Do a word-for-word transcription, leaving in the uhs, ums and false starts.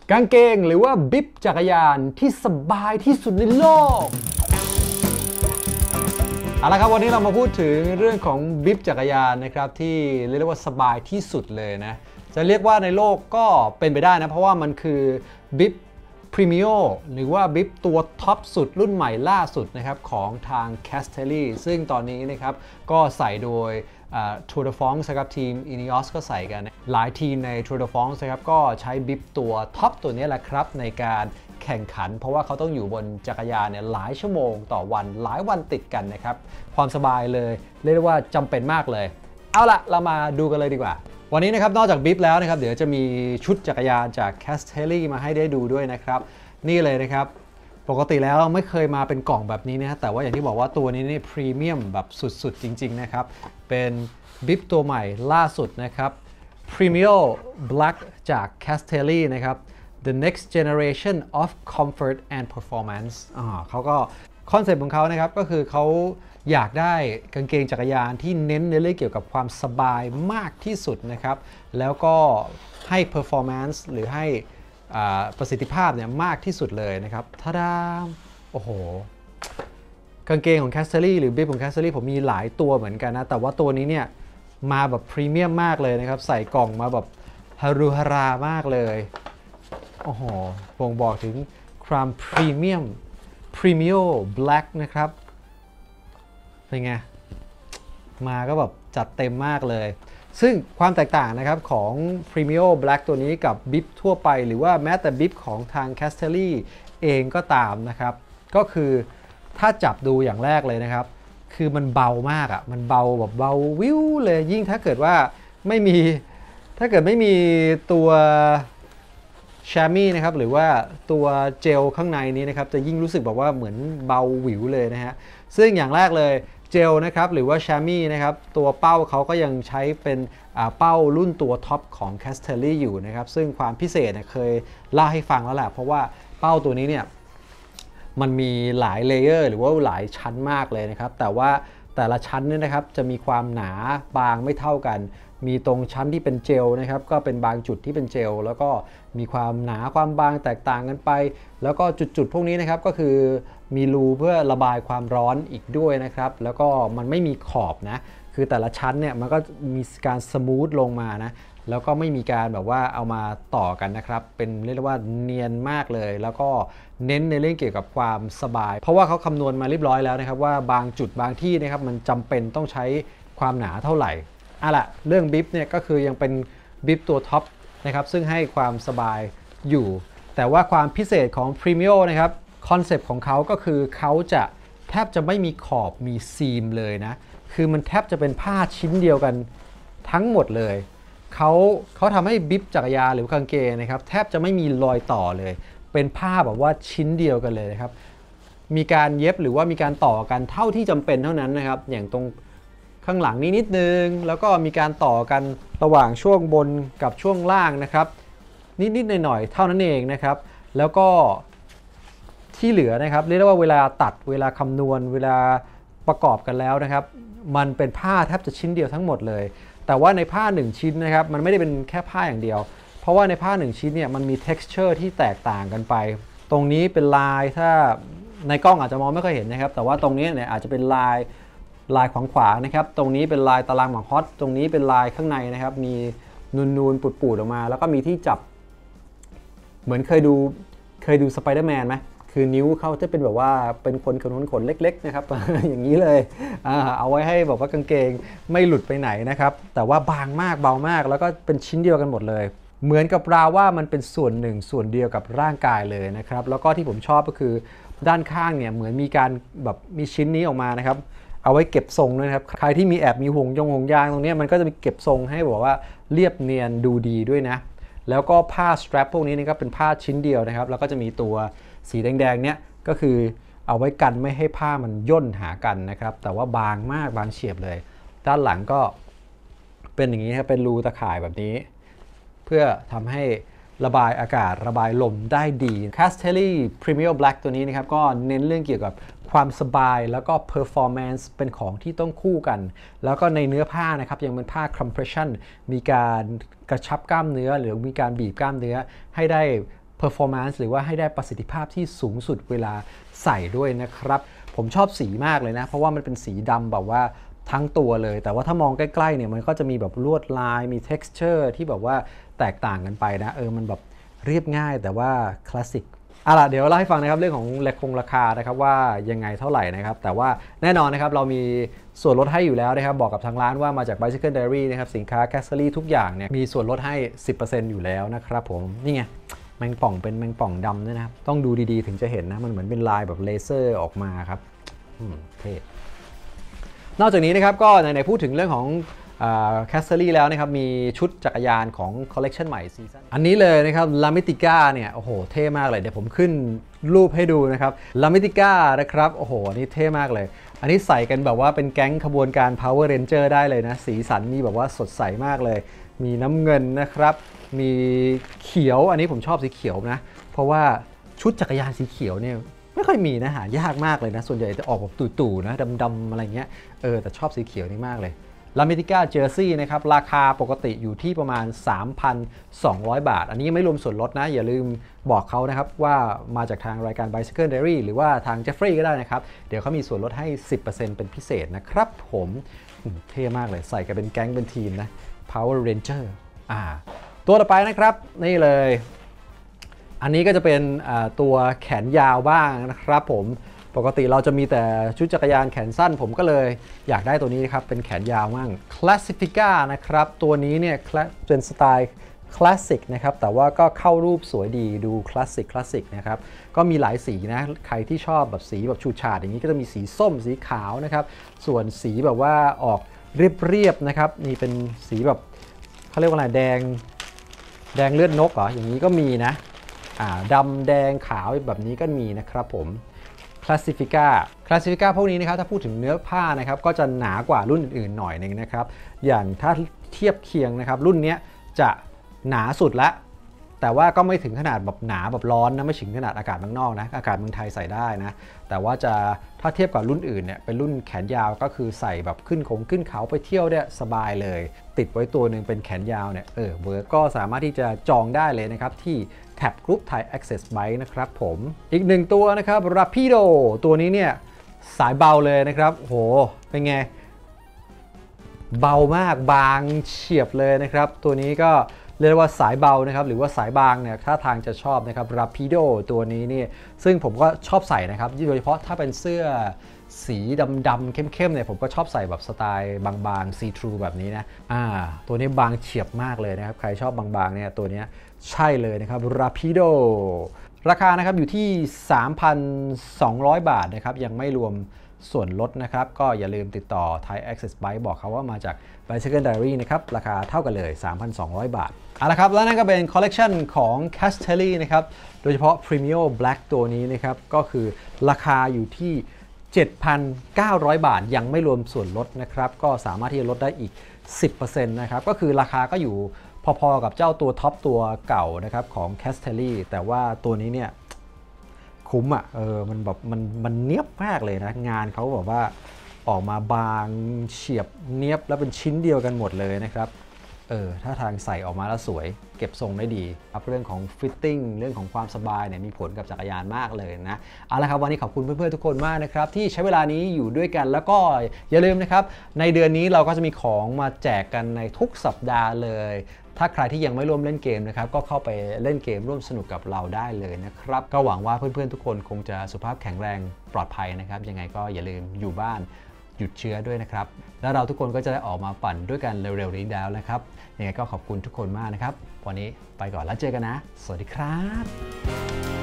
กางเกงหรือว่าบิ๊บจักรยานที่สบายที่สุดในโลกเอาละครับวันนี้เรามาพูดถึงเรื่องของบิ๊บจักรยานนะครับที่เรียกว่าสบายที่สุดเลยนะจะเรียกว่าในโลกก็เป็นไปได้นะเพราะว่ามันคือบิ๊บพรีเมียลหรือว่าบิ๊บตัวท็อปสุดรุ่นใหม่ล่าสุดนะครับของทาง Castelli ซึ่งตอนนี้นะครับก็ใส่โดยTour de France นะครับทีม Ineos ก็ใส่กันหลายทีมใน Tour de France นะครับก็ใช้บิ๊บตัวท็อปตัวนี้แหละครับในการแข่งขันเพราะว่าเขาต้องอยู่บนจักรยานเนี่ยหลายชั่วโมงต่อวันหลายวันติดกันนะครับความสบายเลยเรียกได้ว่าจำเป็นมากเลยเอาละเรามาดูกันเลยดีกว่าวันนี้นะครับนอกจากบิ๊บแล้วนะครับเดี๋ยวจะมีชุดจักรยานจาก Castelli มาให้ได้ดูด้วยนะครับนี่เลยนะครับปกติแล้วไม่เคยมาเป็นกล่องแบบนี้นะแต่ว่าอย่างที่บอกว่าตัวนี้นี่พรีเมียมแบบสุดๆจริงๆนะครับเป็นบิ๊บตัวใหม่ล่าสุดนะครับ Premium Black จาก Castelli นะครับ The next generation of comfort and performance อ่าเขาก็คอนเซ็ปต์ของเขานะครับก็คือเขาอยากได้กางเกงจักรยานที่เน้นในเรื่องเกี่ยวกับความสบายมากที่สุดนะครับแล้วก็ให้ performance หรือให้ประสิทธิภาพเนี่ยมากที่สุดเลยนะครับทาดาโอ้โหกางเกงของ Castelli หรือบิ๊บของ Castelli ผมมีหลายตัวเหมือนกันนะแต่ว่าตัวนี้เนี่ยมาแบบพรีเมียมมากเลยนะครับใส่กล่องมาแบบฮารุฮารามากเลยโอ้โหบ่งบอกถึงความพรีเมียมพรีเมียมแบล็กนะครับเป็นไงมาก็แบบจัดเต็มมากเลยซึ่งความแตกต่างนะครับของ Premium Black ตัวนี้กับบิ๊บทั่วไปหรือว่าแม้แต่บิ๊บของทาง Castelli เองก็ตามนะครับก็คือถ้าจับดูอย่างแรกเลยนะครับคือมันเบามากอ่ะมันเบาแบบเบาวิวเลยยิ่งถ้าเกิดว่าไม่มีถ้าเกิดไม่มีตัวแชมมี่นะครับหรือว่าตัวเจลข้างในนี้นะครับจะยิ่งรู้สึกแบบว่าเหมือนเบาวิวเลยนะฮะซึ่งอย่างแรกเลยเจลนะครับหรือว่าแชมมี่นะครับตัวเป้าเขาก็ยังใช้เป็นเป้ารุ่นตัวท็อปของ Castelli อยู่นะครับซึ่งความพิเศษเนี่ยเคยเล่าให้ฟังแล้วแหละเพราะว่าเป้าตัวนี้เนี่ยมันมีหลายเลเยอร์หรือว่าหลายชั้นมากเลยนะครับแต่ว่าแต่ละชั้นเนี่ยนะครับจะมีความหนาบางไม่เท่ากันมีตรงชั้นที่เป็นเจลนะครับก็เป็นบางจุดที่เป็นเจลแล้วก็มีความหนาความบางแตกต่างกันไปแล้วก็จุดๆพวกนี้นะครับก็คือมีรูเพื่อระบายความร้อนอีกด้วยนะครับแล้วก็มันไม่มีขอบนะคือแต่ละชั้นเนี่ยมันก็มีการสมูทลงมานะแล้วก็ไม่มีการแบบว่าเอามาต่อกันนะครับเป็นเรียกว่าเนียนมากเลยแล้วก็เน้นในเรื่องเกี่ยวกับความสบายเพราะว่าเขาคำนวณมาเรียบร้อยแล้วนะครับว่าบางจุดบางที่นะครับมันจำเป็นต้องใช้ความหนาเท่าไหร่อ่ะล่ะเรื่องบิ๊บเนี่ยก็คือยังเป็นบิ๊บตัวท็อปนะครับซึ่งให้ความสบายอยู่แต่ว่าความพิเศษของ Premium นะครับคอนเซปต์ของเขาก็คือเขาจะแทบจะไม่มีขอบมีซีมเลยนะคือมันแทบจะเป็นผ้าชิ้นเดียวกันทั้งหมดเลยเขาเขาทำให้บิ๊บจักรยานหรือกางเกงนะครับแทบจะไม่มีรอยต่อเลยเป็นผ้าแบบว่าชิ้นเดียวกันเลยนะครับมีการเย็บหรือว่ามีการต่อกันเท่าที่จำเป็นเท่านั้นนะครับอย่างตรงข้างหลังนี้นิดนึงแล้วก็มีการต่อกันระหว่างช่วงบนกับช่วงล่างนะครับนิดๆหน่อยๆเท่านั้นเองนะครับแล้วก็ที่เหลือนะครับเรียกได้ว่าเวลาตัดเวลาคำนวณเวลาประกอบกันแล้วนะครับมันเป็นผ้าแทบจะชิ้นเดียวทั้งหมดเลยแต่ว่าในผ้าหนึ่งชิ้นนะครับมันไม่ได้เป็นแค่ผ้าอย่างเดียวเพราะว่าในผ้าหนึ่งชิ้นเนี่ยมันมี texture ที่แตกต่างกันไปตรงนี้เป็นลายถ้าในกล้องอาจจะมองไม่ค่อยเห็นนะครับแต่ว่าตรงนี้เนี่ยอาจจะเป็นลายลายขวางขวางนะครับตรงนี้เป็นลายตารางหมากฮอตตรงนี้เป็นลายข้างในนะครับมีนูนๆปูดๆออกมาแล้วก็มีที่จับเหมือนเคยดูเคยดูสไปเดอร์แมนไหมคือนิ้วเขาจะเป็นแบบว่าเป็นขนขนขนเล็กๆนะครับ อย่างนี้เลยเอาไว้ให้แบบว่ากางเกงไม่หลุดไปไหนนะครับแต่ว่าบางมากเบามากแล้วก็เป็นชิ้นเดียวกันหมดเลยเหมือนกับราวว่ามันเป็นส่วนหนึ่งส่วนเดียวกับร่างกายเลยนะครับแล้วก็ที่ผมชอบก็คือด้านข้างเนี่ยเหมือนมีการแบบมีชิ้นนี้ออกมานะครับเอาไว้เก็บทรงด้วยนะครับใครที่มีแอบมีห่วงยงห่วงยางตรงนี้มันก็จะมีเก็บทรงให้บอกว่าเรียบเนียนดูดีด้วยนะแล้วก็ผ้าสแตรปพวกนี้นะครับเป็นผ้าชิ้นเดียวนะครับแล้วก็จะมีตัวสีแดงๆเนี่ยก็คือเอาไว้กันไม่ให้ผ้ามันย่นหากันนะครับแต่ว่าบางมากบางเฉียบเลยด้านหลังก็เป็นอย่างนี้ครับเป็นรูตะข่ายแบบนี้เพื่อทำให้ระบายอากาศระบายลมได้ดี Castelli Premium Black ตัวนี้นะครับก็เน้นเรื่องเกี่ยวกับความสบายแล้วก็ performance เป็นของที่ต้องคู่กันแล้วก็ในเนื้อผ้านะครับยังเป็นผ้า compression มีการกระชับกล้ามเนื้อหรือมีการบีบกล้ามเนื้อให้ได้ performance หรือว่าให้ได้ประสิทธิภาพที่สูงสุดเวลาใส่ด้วยนะครับผมชอบสีมากเลยนะเพราะว่ามันเป็นสีดำแบบว่าทั้งตัวเลยแต่ว่าถ้ามองใกล้ๆเนี่ยมันก็จะมีแบบลวดลายมี texture ที่แบบว่าแตกต่างกันไปนะเออมันแบบเรียบง่ายแต่ว่าคลาสสิกอ่ะล่ะเดี๋ยวเล่าให้ฟังนะครับเรื่องของราคงราคานะครับว่ายังไงเท่าไหร่นะครับแต่ว่าแน่นอนนะครับเรามีส่วนลดให้อยู่แล้วนะครับบอกกับทางร้านว่ามาจาก Bicycle Diary นะครับสินค้า Accessory ทุกอย่างเนี่ยมีส่วนลดให้ สิบเปอร์เซ็นต์ อยู่แล้วนะครับผมนี่ไงแมงป่องเป็นแมงป่องดำด้วยนะครับต้องดูดีๆถึงจะเห็นนะมันเหมือนเป็นลายแบบเลเซอร์ออกมาครับเท่นอกจากนี้นะครับก็ในพูดถึงเรื่องของแคสเซอรี่แล้วนะครับมีชุดจักรยานของคอลเลกชันใหม่ซีซั่นอันนี้เลยนะครับลามิติก้าเนี่ยโอ้โหเท่มากเลยเดี๋ยวผมขึ้นรูปให้ดูนะครับลามิติก้านะครับโอ้โหอันนี้เท่มากเลยอันนี้ใส่กันแบบว่าเป็นแก๊งขบวนการ Power Ranger ได้เลยนะสีสันมีแบบว่าสดใสมากเลยมีน้ำเงินนะครับมีเขียวอันนี้ผมชอบสีเขียวนะเพราะว่าชุดจักรยานสีเขียวเนี่ยไม่ค่อยมีนะหายากมากเลยนะส่วนใหญ่จะออกแบบตู่ๆนะดำๆอะไรเงี้ยเออแต่ชอบสีเขียวนี่มากเลยลามิติก้าเจอร์ซี่นะครับราคาปกติอยู่ที่ประมาณ สามพันสองร้อย บาทอันนี้ไม่รวมส่วนลดนะอย่าลืมบอกเขานะครับว่ามาจากทางรายการ Bicycle Diary หรือว่าทาง Jeffrey ก็ได้นะครับเดี๋ยวเขามีส่วนลดให้ สิบเปอร์เซ็นต์ เป็นพิเศษนะครับผมเท่มากเลยใส่กันเป็นแก๊งเป็นทีมนะ Power Ranger อ่าตัวต่อไปนะครับนี่เลยอันนี้ก็จะเป็นตัวแขนยาวบ้างนะครับผมปกติเราจะมีแต่ชุดจักรยานแขนสั้นผมก็เลยอยากได้ตัวนี้ครับเป็นแขนยาวมั่ง Classifica นะครับตัวนี้เนี่ยเป็นสไตล์คลาสสิกนะครับแต่ว่าก็เข้ารูปสวยดีดูคลาสสิกคลาสสิกนะครับก็มีหลายสีนะใครที่ชอบแบบสีแบบฉูดฉาดอย่างนี้ก็จะมีสีส้มสีขาวนะครับส่วนสีแบบว่าออกเรียบๆนะครับนี่เป็นสีแบบเขาเรียกว่าอะไรแดงแดงเลือดนกเหรออย่างนี้ก็มีนะอ่าดำแดงขาวแบบนี้ก็มีนะครับผมClassifica Classifica พวกนี้นะครับถ้าพูดถึงเนื้อผ้านะครับก็จะหนากว่ารุ่นอื่นๆหน่อยนึงนะครับอย่างถ้าเทียบเคียงนะครับรุ่นนี้จะหนาสุดละแต่ว่าก็ไม่ถึงขนาดแบบหนาแบบร้อนนะไม่ถึงขนาดอากาศเมืองนอกนะอากาศเมืองไทยใส่ได้นะแต่ว่าจะถ้าเทียบกับรุ่นอื่นเนี่ยเป็นรุ่นแขนยาวก็คือใส่แบบขึ้นคงขึ้นเขาไปเที่ยวเนี่ยสบายเลยติดไว้ตัวหนึ่งเป็นแขนยาวเนี่ยเออเวิร์กก็สามารถที่จะจองได้เลยนะครับที่แท็บกรุ๊ปไทย Access Bike นะครับผมอีกหนึ่งตัวนะครับ Rapido ตัวนี้เนี่ยสายเบาเลยนะครับโหเป็นไงเบามากบางเฉียบเลยนะครับตัวนี้ก็เรียกว่าสายเบานะครับหรือว่าสายบางเนี่ยถ้าทางจะชอบนะครับ Rapido ตัวนี้นี่ซึ่งผมก็ชอบใส่นะครับโดยเฉพาะถ้าเป็นเสื้อสีดำๆเข้มๆเนี่ยผมก็ชอบใส่แบบสไตล์บางๆ see through แบบนี้นะอ่าตัวนี้บางเฉียบมากเลยนะครับใครชอบบางๆเนี่ยตัวนี้ใช่เลยนะครับ Rapido ราคานะครับอยู่ที่ สามพันสองร้อย บาทนะครับยังไม่รวมส่วนลดนะครับก็อย่าลืมติดต่อ Thai Access Bike บอกเขาว่ามาจาก Bicycle Diary นะครับราคาเท่ากันเลย สามพันสองร้อย บาทเอาละครับแล้วนั่นก็เป็นคอลเลกชันของ Castelli นะครับโดยเฉพาะ Premio Black ตัวนี้นะครับก็คือราคาอยู่ที่ เจ็ดพันเก้าร้อย บาทยังไม่รวมส่วนลดนะครับก็สามารถที่จะลดได้อีก สิบเปอร์เซ็นต์ นะครับก็คือราคาก็อยู่พอๆกับเจ้าตัวท็อปตัวเก่านะครับของ Castelli แต่ว่าตัวนี้เนี่ยคุ้มอ่ะเออมันแบบมันมันเนียบมากเลยนะงานเขาแบบว่าออกมาบางเฉียบเนียบแล้วเป็นชิ้นเดียวกันหมดเลยนะครับเออถ้าทางใส่ออกมาแล้วสวยเก็บทรงได้ดีครับเรื่องของฟิตติ้งเรื่องของความสบายเนี่ยมีผลกับจักรยานมากเลยนะเอาละครับวันนี้ขอบคุณเพื่อนๆทุกคนมากนะครับที่ใช้เวลานี้อยู่ด้วยกันแล้วก็อย่าลืมนะครับในเดือนนี้เราก็จะมีของมาแจกกันในทุกสัปดาห์เลยถ้าใครที่ยังไม่ร่วมเล่นเกมนะครับก็เข้าไปเล่นเกมร่วมสนุกกับเราได้เลยนะครับก็หวังว่าเพื่อนๆทุกคนคงจะสุขภาพแข็งแรงปลอดภัยนะครับยังไงก็อย่าลืมอยู่บ้านหยุดเชื้อด้วยนะครับแล้วเราทุกคนก็จะได้ออกมาปั่นด้วยกันเร็วๆนี้แล้วนะครับยังไงก็ขอบคุณทุกคนมากนะครับวันนี้ไปก่อนแล้วเจอกันนะสวัสดีครับ